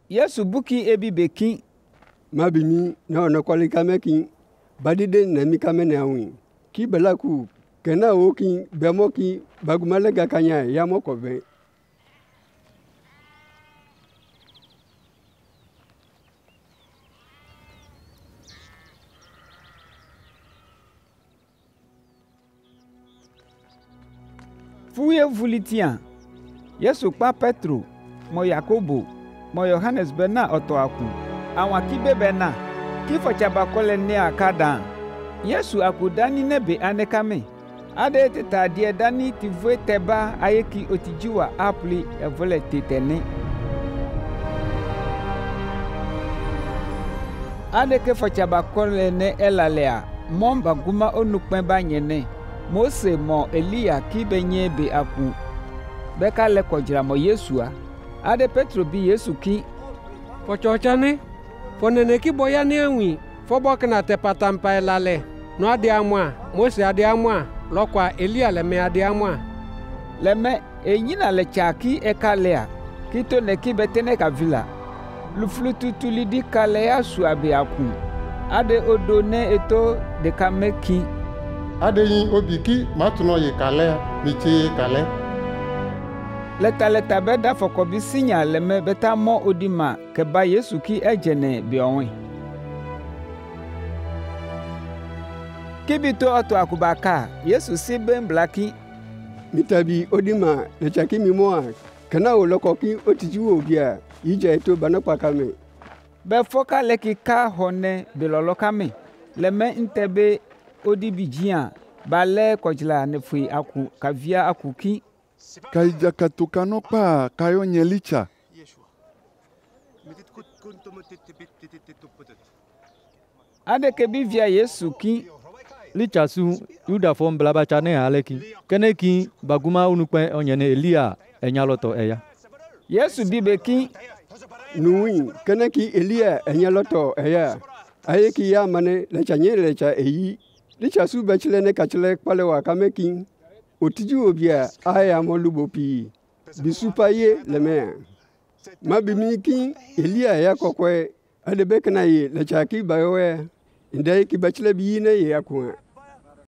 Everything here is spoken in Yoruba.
Yesu buki ebi beki. Mabimi na ona kwali kameki. Badide na mikame na awi. Ki belaku kena oki bemoki bagumalega kanya ya mokobe. Fuye vulitian. Yesu pa Petro, mo Yakobo, mo Yohanes bena otoaku. Awon kibe bena. Kifo chabakole ne akada. Yesu akudani nebe anekame. Ade teta die dani tivwe teba ayeki otijiwa apli evole tetene. Ade ke fochabakole ne elalea. Momba guma onukpen ba nyene. Mose mo Elia kibenye be aku. Beka le kojira mo Yesua. Ade Petro bi Yesu ki. Fochochane. Fonene ki boya ni enwi. Fobokna te patampa elale. No ade amwa. Mose ade amwa. Lokwa Elia le me ade amwa. Leme enyina le chaki ekalea. Kito ne ki betene ka vila. Luflututu lidi kalea suabe aku. Ade odone eto de kameki. Ade yin obiki matuno ye kale miche ye kale. Leta beda fokobi sinya leme beta mo odima keba Yesu ki ejene bionwe. Kibito oto akubaka Yesu sibe mblaki. Mitabi odima na chaki mimoa. Kana olokoki otiju obia. Ija eto banakwa kame. Be foka leki ka hone belolokame. Leme ntebe odibijian bale kojila nefui aku kavia akuki. Kaija katukano pa kayo nyelicha. Ade kebi via Yesu ki. Licha su yuda fom blaba chane aleki. Keneki baguma unukwe onyene Elia enyaloto eya. Yesu bibeki. Nui keneki Elia enyaloto eya. Ayeki ya mane lecha nye lecha eyi. Licha su bechile ne kachile kwale wakameki. Otiju obia aya molubopi. Bisupaye leme. Mabimiki Elia ya kokwe. Adebekna ye lecha ki bayowe. Indai ki bechile biyine ye akwa.